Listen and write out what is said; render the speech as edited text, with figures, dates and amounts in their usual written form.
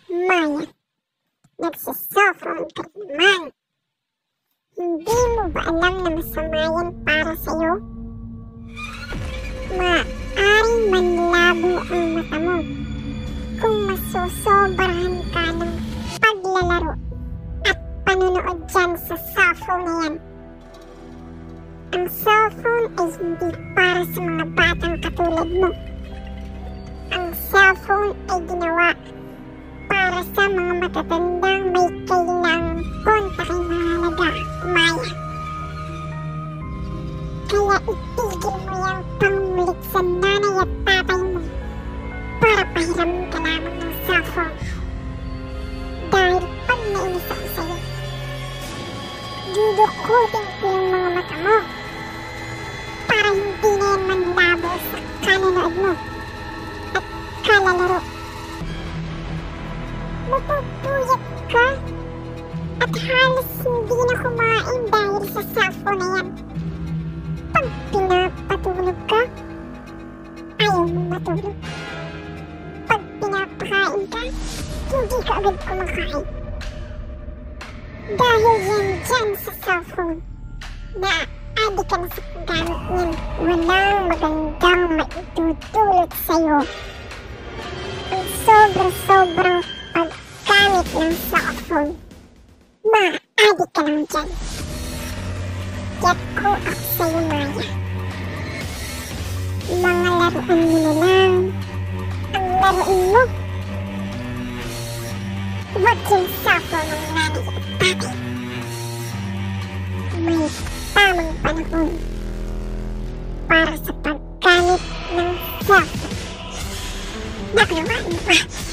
Maya, nagsa-cellphone ka naman. Hindi mo ba alam na masama yan para sa'yo? Maaaring manlabo ang mata mo kung masosobrahan ka ng paglalaro at panunood dyan sa cellphone na yan. Ang cellphone ay hindi para sa mga batang katulad mo. Ang cellphone ay ginawa para sa mga matatandang may kailangang kontaking mahalaga, Maya. Kaya itigil mo yung pangulit sa nanay at tatay mo para pahiramin ka lamang ng cellphone. Dahil pag nainis ako sa'yo, dudukutin ko yung mga mata mo para hindi na yan manlabo sa kanonood mo at kalalaro. Mapupuyat ka at halos hindi na kumain dahil sa cellphone na yan. Pag pinapatulog ka, ayaw mong matulog. Pag pinapakain ka, hindi ka agad kumakain. Dahil yan dyan sa cellphone na adik ka na sa paggamit niyan, walang magandang maitutulot sa'yo. Ang sobra-sobrang paggamit ng cellphone, ma-adik ka lang dyan. Get ko ako sa'yo, Maya. Mga laruan mo na lang ang laruin mo. Huwag yung cellphone ng nanay at tatay. May tamang panahon para sa paggamit ng cellphone. Nakuhaan mo ba?